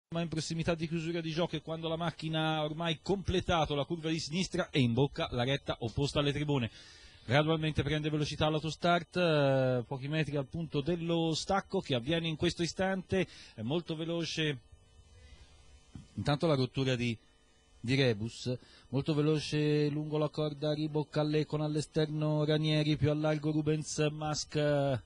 ma in prossimità di chiusura di gioco e quando la macchina ha ormai completato la curva di sinistra e imbocca la retta opposta alle tribune. Gradualmente prende velocità l'autostart, pochi metri al punto dello stacco che avviene in questo istante, è molto veloce. Intanto la rottura di Rebus, molto veloce lungo la corda Reebok con all'esterno Ranieri, più a largo Rubens Musk.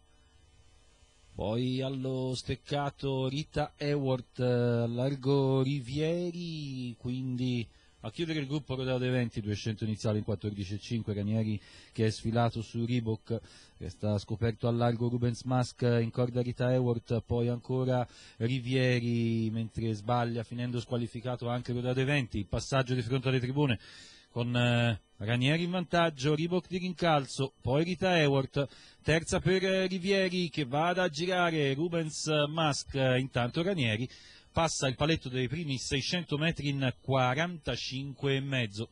Poi allo steccato Rita Hayworth, largo Rivieri, quindi a chiudere il gruppo Rodeo dei Venti, 200 iniziali in 14,5, Ranieri che è sfilato su Reebok, resta scoperto al largo Rubens Musk, in corda Rita Hayworth, poi ancora Rivieri, mentre sbaglia finendo squalificato anche Rodeo dei Venti, il passaggio di fronte alle tribune con Ranieri in vantaggio, Reebok di rincalzo, poi Rita Hayworth, terza per Rivieri che va ad aggirare Rubens Musk, intanto Ranieri passa il paletto dei primi 600 metri in 45,5.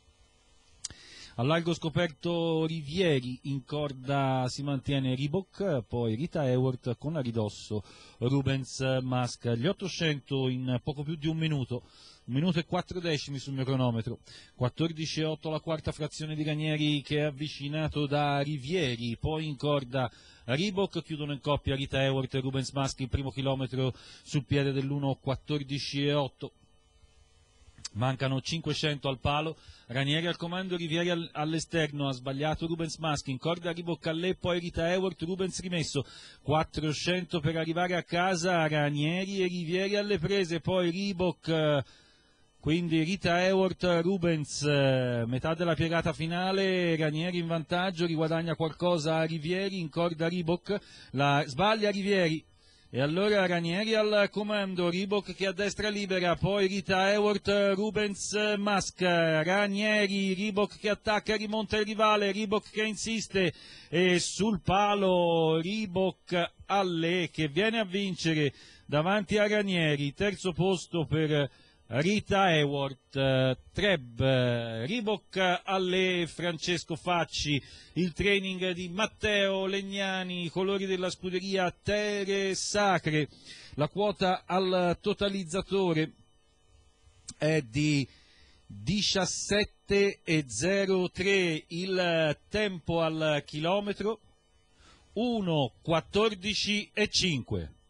Al largo scoperto Rivieri, in corda si mantiene Reebok, poi Rita Hayworth con a ridosso Rubens Musk. Gli 800 in poco più di un minuto. 1 minuto e 4 decimi sul mio cronometro, 14,8 la quarta frazione di Ranieri che è avvicinato da Rivieri, poi in corda Reebok, chiudono in coppia Rita Hayworth e Rubens Musk il primo chilometro sul piede dell'1,14,8. Mancano 500 al palo, Ranieri al comando, Rivieri all'esterno, ha sbagliato Rubens Musk, in corda Reebok poi Rita Hayworth, Rubens rimesso, 400 per arrivare a casa, Ranieri e Rivieri alle prese, poi Reebok, quindi Rita Hayworth, Rubens, metà della piegata finale, Ranieri in vantaggio, riguadagna qualcosa a Rivieri, in corda Reebok, sbaglia Rivieri. E allora Ranieri al comando, Reebok che a destra libera, poi Rita Hayworth, Rubens Musk, Ranieri, Reebok che attacca, rimonta il rivale, Reebok che insiste e sul palo Reebok che viene a vincere davanti a Ranieri, terzo posto per Rita Hayworth, Treb, Reebok Francesco Facci, il training di Matteo Legnani, i colori della scuderia Terre Sacre, la quota al totalizzatore è di 17,03, il tempo al chilometro 1,14,5.